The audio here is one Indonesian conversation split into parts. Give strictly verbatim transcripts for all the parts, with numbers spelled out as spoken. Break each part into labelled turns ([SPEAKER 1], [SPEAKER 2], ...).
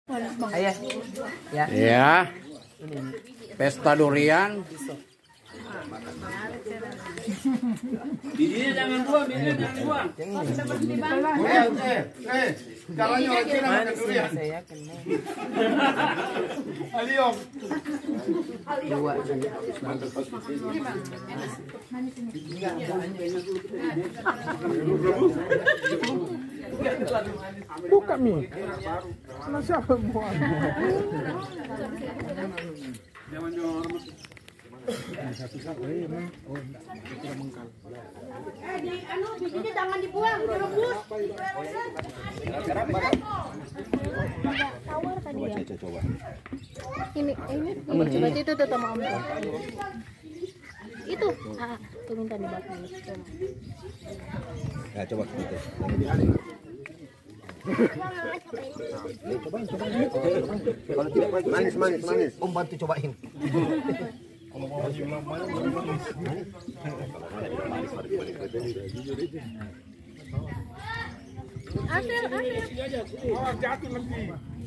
[SPEAKER 1] Ayah. Ya.
[SPEAKER 2] Ya. Pesta durian.
[SPEAKER 3] Bijinya jangan buang, bijinya jangan buang.
[SPEAKER 4] Eh, eh, eh. Caranya lagi makan durian.
[SPEAKER 1] Saya kena.
[SPEAKER 4] Aliom.
[SPEAKER 1] Dua.
[SPEAKER 2] Buka mi. Sama siapa buang?
[SPEAKER 3] Jangan jangan.
[SPEAKER 5] Eh, di anu bijinya jangan dibuang, direbus.
[SPEAKER 6] Tawar tadi ya. Coba. Ini ini ini coba itu tuh sama Om. Itu, ah, tuh minta nih Bapak.
[SPEAKER 7] Ya coba gitu. Cobain, cobain. Kalau tidak manis, manis, manis. Om bantu cobain.
[SPEAKER 6] Asel, asel.
[SPEAKER 4] Oh, jatuh nanti.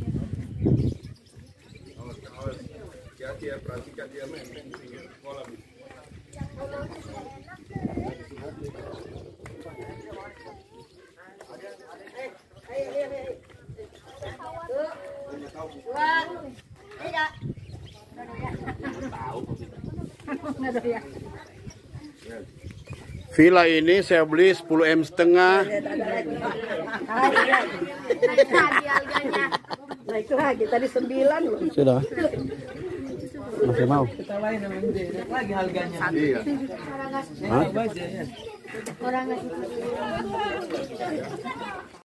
[SPEAKER 3] Hati-hati ya, perhatikan dia main di pinggir sekolah.
[SPEAKER 2] Villa ini saya beli sepuluh M setengah.
[SPEAKER 5] Naik lagi tadi sembilan loh.
[SPEAKER 2] Sudah. Masih mau?
[SPEAKER 1] Kita lain namanya naik lagi harganya.
[SPEAKER 4] Iya.
[SPEAKER 1] Hah? Baca ya.
[SPEAKER 6] Orang ngasih.